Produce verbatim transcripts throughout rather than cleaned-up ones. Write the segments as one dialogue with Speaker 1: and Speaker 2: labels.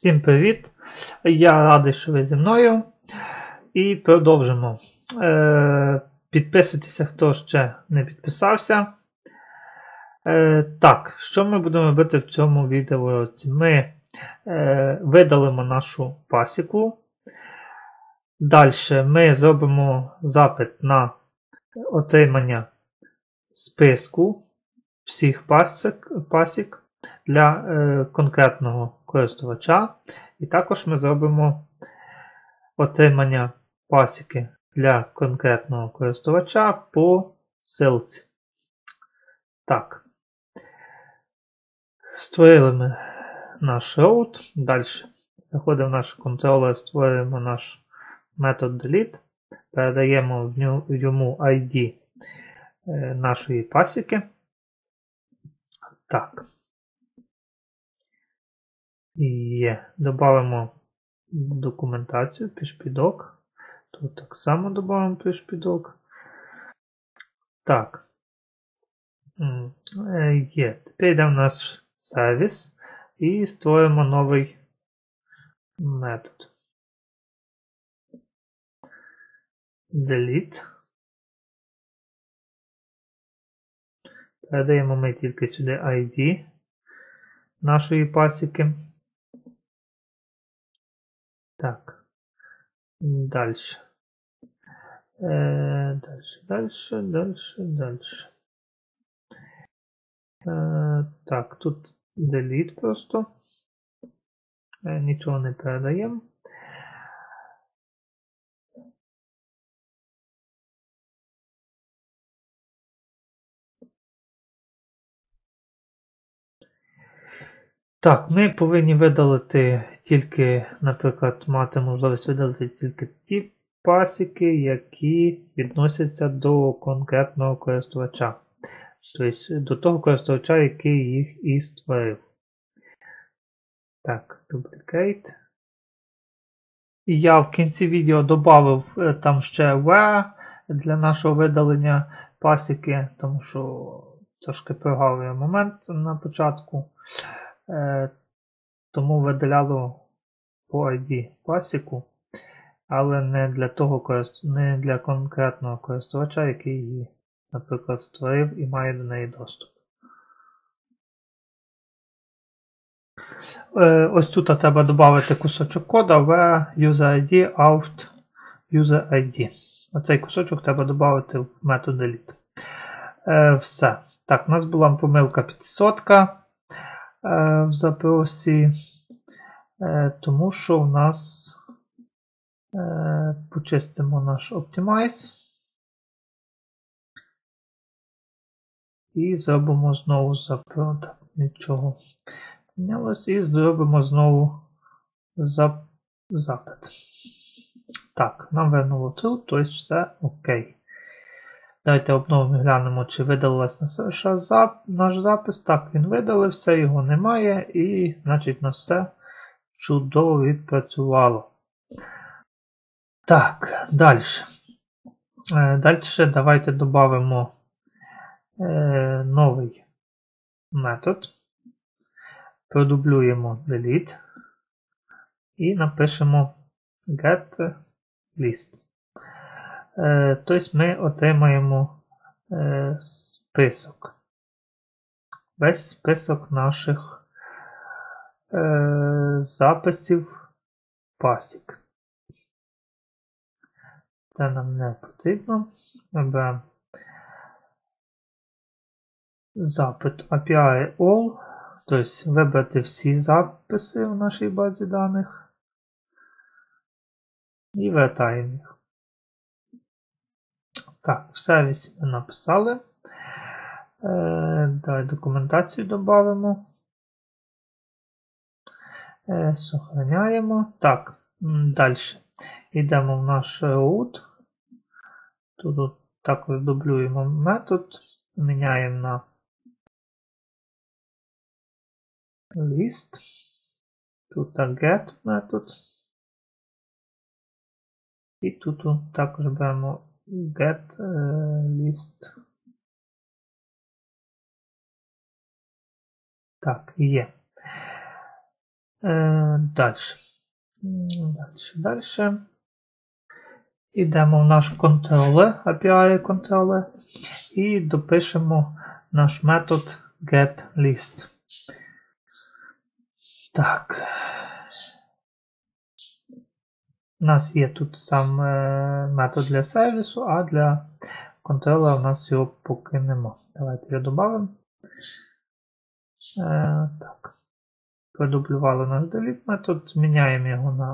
Speaker 1: Всім привіт! Я радий, що ви зі мною. І продовжимо. Е, Підписуйтеся, хто ще не підписався. Е, Так, що ми будемо робити в цьому відеоуроці? Ми е, видалимо нашу пасіку. Далі ми зробимо запит на отримання списку всіх пасік, пасік для е, конкретного користувача. І також ми зробимо отримання пасіки для конкретного користувача по ссылці. Так. Створили ми наш route. Далі заходимо в наш контролер, створюємо наш метод delete, передаємо в йому ай ді нашої пасіки. Так. І додамо документацію, пішпідок. Тут так само додамо пішпідок. Так. Є. Тепер йдемо в наш сервіс і створимо новий метод. Delete. Передаємо ми тільки сюди ай ді нашої пасіки. Так. Далі. Е, дальше, дальше, дальше, дальше. Е, так, тут delete просто. Е, нічого не передаємо. Так, ми повинні видалити тільки, наприклад, мати можливість видалити тільки ті пасіки, які відносяться до конкретного користувача. Тобто до того користувача, який їх і створив. Так, duplicate. І я в кінці відео додав там ще where для нашого видалення пасіки, тому що трошки прогавив момент на початку. Е, тому видаляло по ай ді пасіку, але не для того, не для конкретного користувача, який її, наприклад, створив і має до неї доступ. Е, ось тут треба додати кусочок кода where user ай ді out user ай ді. Оцей кусочок треба додати в метод delete. Е, все. Так, у нас була помилка п'ятсот е, в запросі, е, тому що у нас е, почистимо наш Optimize і зробимо знову запрос. Нічого мінялось і зробимо знову зап... запит. Так, нам вернуло true, тобто все окей. Давайте обновимо і глянемо, чи видалилась наш запис. Так, він видалився, його немає, і, значить, на все чудово відпрацювало. Так, далі. Далі давайте додамо е, новий метод. Продублюємо delete і напишемо get list. Е, тобто ми отримаємо е, список. Весь список наших е, записів пасік. Це нам не потрібно. Наберемо запит ей пі ай all, тобто вибрати всі записи в нашій базі даних і вертаємо їх. Так, в сервісі ми написали. Е, давай документацію додамо. Е, Сохраняємо. Так, далі. Йдемо в наш route. Тут також дублюємо метод. Міняємо на list. Тут get метод. І тут також беремо get list. Так, є. Дальше. Дальше, дальше. Йдемо в наш контролер, ей пі ай контролер, і допишемо наш метод getList. Так. У нас є тут сам е, метод для сервісу, а для контролера у нас його поки нема. Давайте його додамо. Е, так. Продублювали наш delete метод, зміняємо його на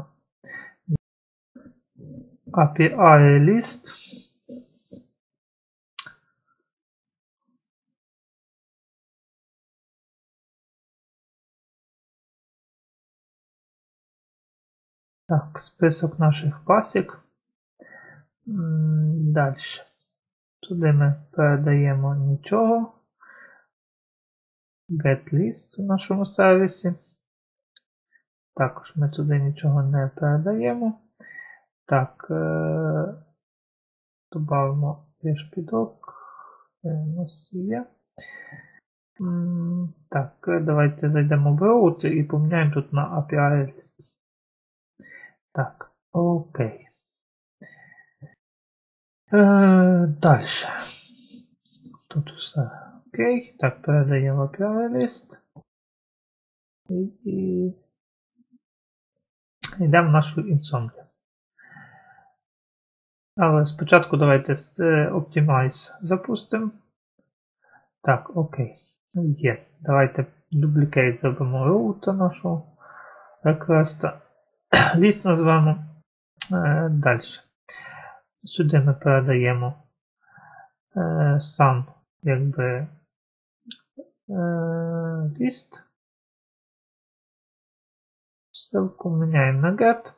Speaker 1: ей пі ай list. Так, список наших пасік. Далі. Туди ми передаємо нічого. GetList в нашому сервісі. Також ми туди нічого не передаємо. Так, е додамо пішпідок. У нас є. Так, давайте зайдемо в root і поміняємо тут на ей пі ай list. Так, окей. Е, далі. Тут все окей. Так, передаємо ей пі ай list. І, і... йдемо в нашу Insomnia. Але спочатку давайте Optimize запустимо. Так, окей. Є. Давайте Duplicate зробимо root нашого реквеста. Ліст назвемо. Е, далі. Сюди ми передаємо е, сам якби е, ліст. Ссылку міняємо на get.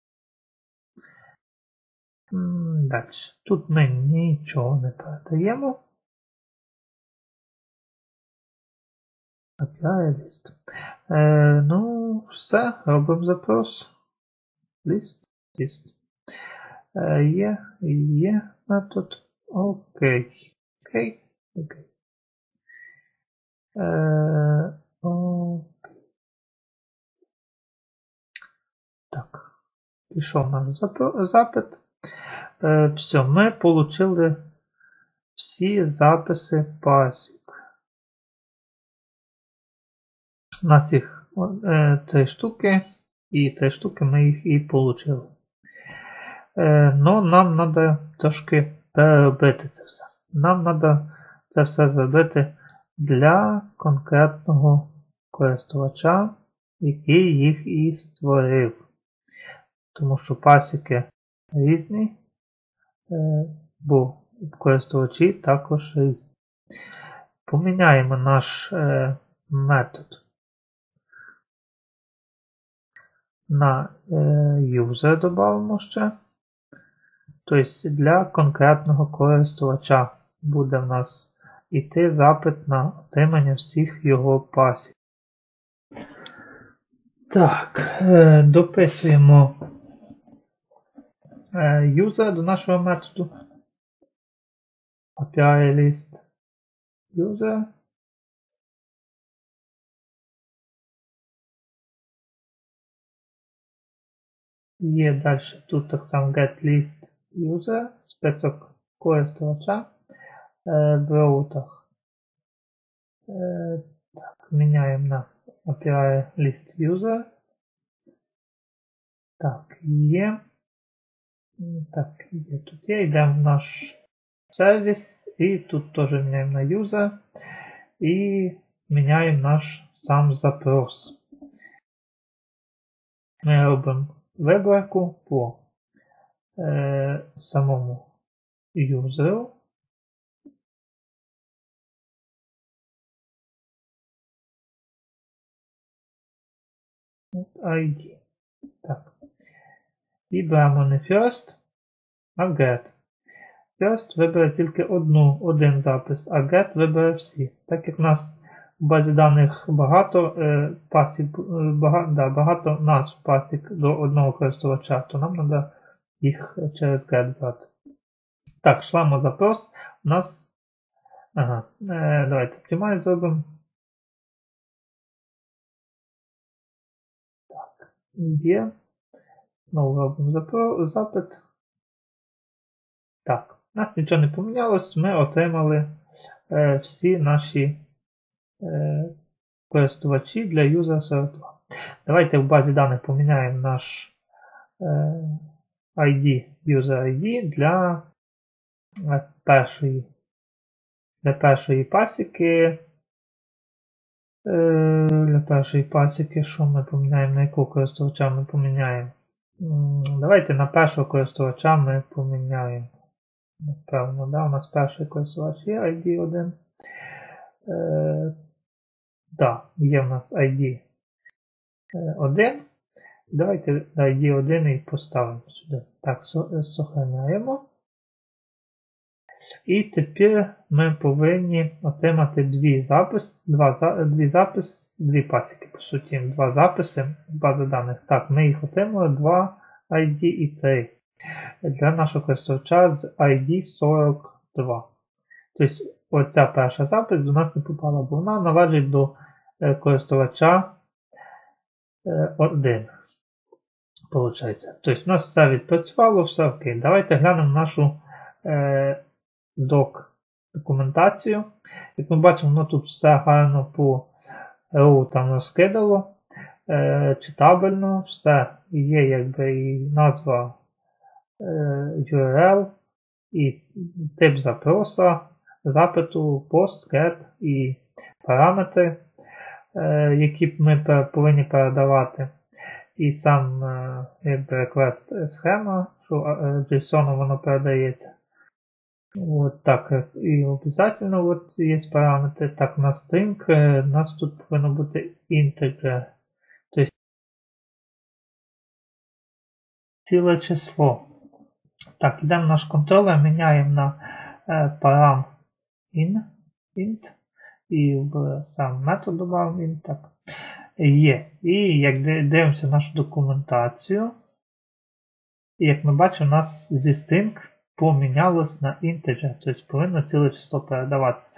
Speaker 1: Далі. Тут ми нічого не передаємо. ей пі ай ліст. Е, ну, все, робимо запрос. Ліст, ліст. Е, є, є метод. Окей. Окей. Окей. Е, окей. Так. Пішов наш запит. Е, все, ми отримали всі записи пасік. У нас їх е, три штуки, і три штуки ми їх і отримали. Е, но нам треба трошки переробити це все. Нам треба це все зробити для конкретного користувача, який їх і створив. Тому що пасіки різні, е, бо користувачі також різні. Поміняємо наш е, метод на е, user додамо ще. Тобто для конкретного користувача буде в нас йти запит на отримання всіх його пасік. Так, е, дописуємо е, user до нашого методу. ей пі ай list user. Є далі тут так само getList user, список користувача е, в роутах. Е, так, міняємо на ей пі ай list user. Так, є. Так, є. Тут є. Йдемо в наш сервіс і тут теж міняємо на user і міняємо наш сам запрос. Ми робимо виборку по е, самому юзеру. ай ді. Так. І беремо не first, а get. First вибере тільки одну, один запис, а get вибере всі. Так як в нас в базі даних багато е, пасік, бага, да, багато назв пасік до одного користувача, то нам треба їх через get брати. Так, шлемо запрос. У нас. Ага, е, давайте Optimize зробимо. Так, Є. Знову робимо запит. Так, у нас нічого не помінялось, ми отримали е, всі наші е, користувачі для юзера сорок два. Давайте в базі даних поміняємо наш е, ай ді, user ай ді для е, першої, для першої пасіки. Е, для першої пасіки, що ми поміняємо, на якого користувача ми поміняємо? Давайте на першого користувача ми поміняємо. Напевно, да, у нас перший користувач є ай ді один. Е, да, є в нас ай ді один. Давайте ай ді один і поставимо сюди. Так, сохраняємо. І тепер ми повинні отримати дві записи, два, дві записи, дві пасіки, по суті, два записи з бази даних. Так, ми їх отримали, два ай ді і три. Для нашого користувача з ай ді сорок два. Тобто, оця перша запис до нас не попала, бо вона належить до користувача один. Получається. Тобто, у нас все відпрацювало, все окей. Давайте глянемо нашу е, док документацію. Як ми бачимо, воно тут все гарно по роутам розкидало. Е, читабельно, все є, якби і назва е, ю ар ел, і тип запроса, запиту, пост, get і параметри, е, які ми повинні передавати. І сам е, якби request схема, що JSON воно передається. От так, і обов'язково от є параметри. Так, на string у нас тут повинно бути integer. Тобто ціле число. Так, йдемо в наш контролер, міняємо на е, param in, int, і в сам метод додаємо int. Так. Є. І як дивимося нашу документацію, і як ми бачимо, у нас зі string помінялось на integer, тобто повинно ціле число передаватися.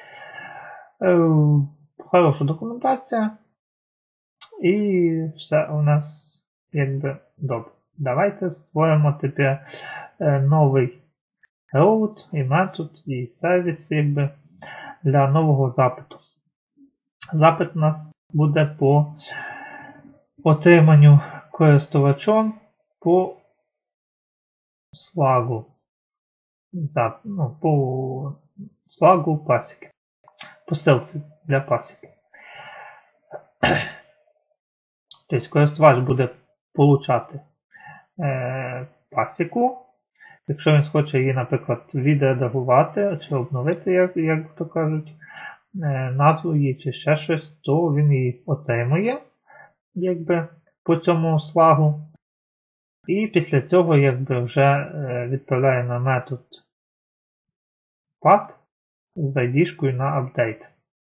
Speaker 1: Хороша документація. І все у нас якби добре. Давайте створимо тепер новий route і метод і сервіс якби для нового запиту. Запит у нас буде по отриманню користувачом по слагу. Ну, по слагу пасіки. Посилці для пасіки. Тобто користувач буде получати е, пасіку. Якщо він хоче її, наприклад, відредагувати чи обновити, як, як то кажуть, е, назву її чи ще щось, то він її отримує якби, по цьому слагу. І після цього якби, вже е, відправляє на метод path з ай ді-шкою на апдейт.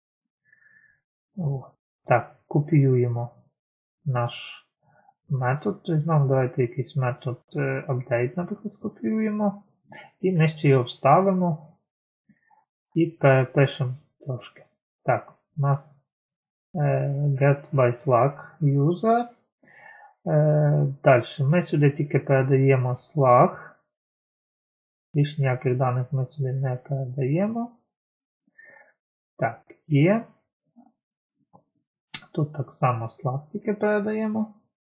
Speaker 1: Так, копіюємо наш метод. Візьмемо, давайте якийсь метод update, наприклад, скопіюємо. І нижче його вставимо і перепишемо трошки. Так, у нас get by flag user. Далі ми сюди тільки передаємо flag. Більш ніяких даних ми сюди не передаємо. Так, є. Тут так само flag тільки передаємо.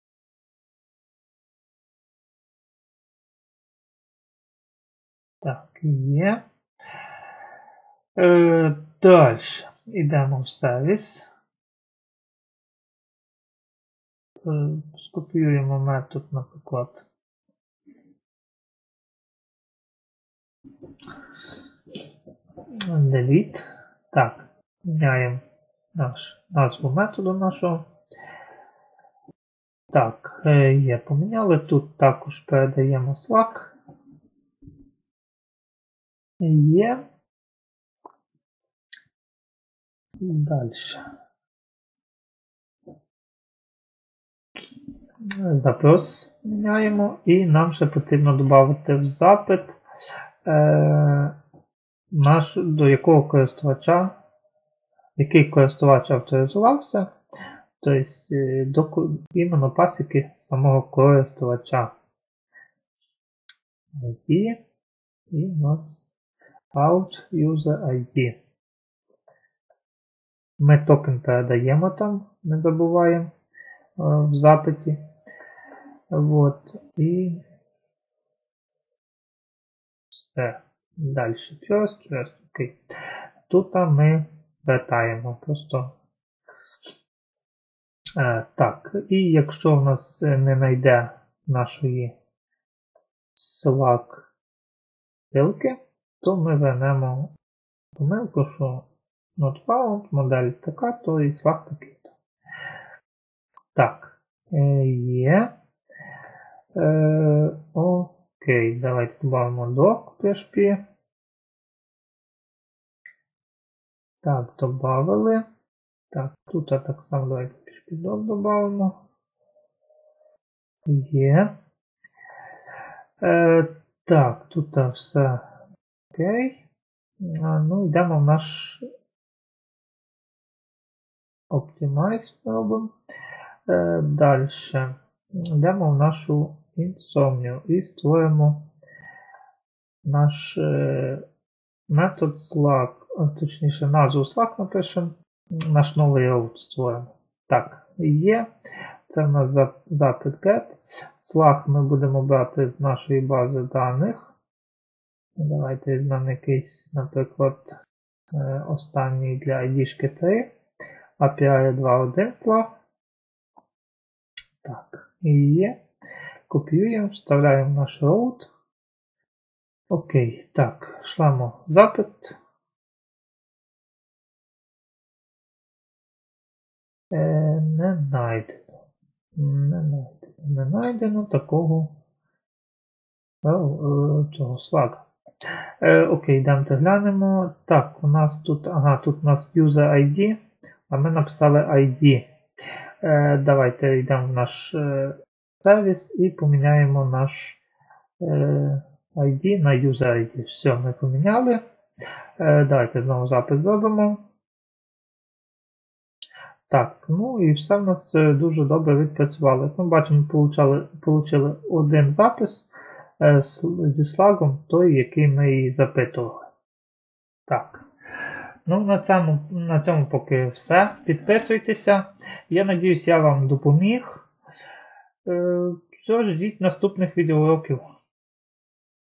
Speaker 1: Так, є. Е, далі. Йдемо в сервіс. Е, скопіюємо метод, наприклад. Delete. Так, міняємо наш, назву методу нашого. Так, е, є, поміняли. Тут також передаємо flag. Є. Далі. Запрос міняємо і нам ще потрібно додати в запит е, наш, до якого користувача, який користувач авторизувався, тобто до, іменно пасіки самого користувача. ай ді і у нас out user ай ді. Ми токен передаємо там, не забуваємо в запиті. Вот. І все. Далі. First, first. Окей. Тут ми вертаємо. Просто е, так. І якщо в нас не знайде нашої Slack ссылки, то ми вернемо помилку, що not found, модель така, то і Slack такий. Так. Е, є. Е, окей, давайте додамо doc пі ейч пі. Так, добавили. Так, тут так само давайте пі ейч пі doc додамо. Є. Е, так, тут все окей. А, ну, йдемо в наш Optimize робимо. Е, далі. Йдемо в нашу Insomnia і створимо наш е, метод Slack, точніше назву Slack напишемо, наш новий роут створимо. Так, є. Це в нас запит get. Slack ми будемо брати з нашої бази даних. Давайте візьмемо якийсь, наприклад, останній для ай ді-шки три. ей пі ай два точка один Slack. Так, і є. Копіюємо, вставляємо наш route. Окей, так, шлемо запит. Е, не знайдено. Не знайдено. Не знайдено такого цього слага. Е, окей, йдемо глянемо. Так, у нас тут, ага, тут у нас user ай ді, а ми написали ай ді. Е, давайте йдемо в наш е, сервіс і поміняємо наш е, ай ді на user ай ді. Все, ми поміняли. Е, давайте знову запис зробимо. Так, ну і все в нас дуже добре відпрацювало. Як ми бачимо, ми отримали один запис е, зі слагом, той, який ми і запитували. Так. Ну, на цьому, на цьому поки все. Підписуйтеся. Я надіюсь, я вам допоміг. Е, все, ждіть наступних відеоуроків.